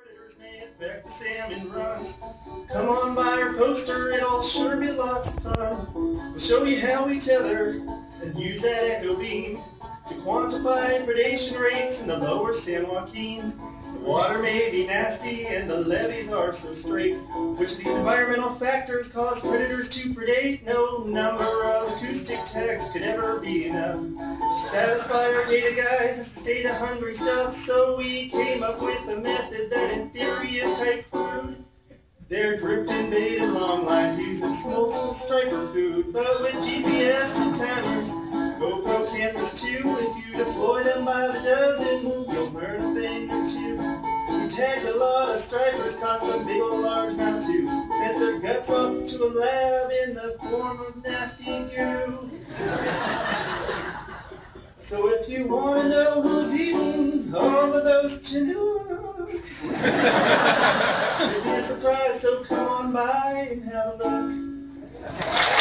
Predators may affect the salmon runs. Come on by our poster, it'll sure be lots of fun. We'll show you how we tether and use that echo beam to quantify predation rates in the lower San Joaquin. The water may be nasty and the levees are so straight. Which of these environmental factors cause predators to predate? No number of acoustic tags could ever be enough to satisfy our data guys. It's the state of hungry stuff, so we came up with a method that in theory is kite food. They're dripped in bait and long lines using multiple striper food, but with GPS and timers, GoPro cameras too. If you deploy them by the dozen, you'll learn a thing or two. We tagged a lot of stripers, caught some big old largemouth too. Sent their guts off to a lab in the form of nasty goo. So if you want to know who's eating all of those Chinooks, it'd be a surprise, so come on by and have a look.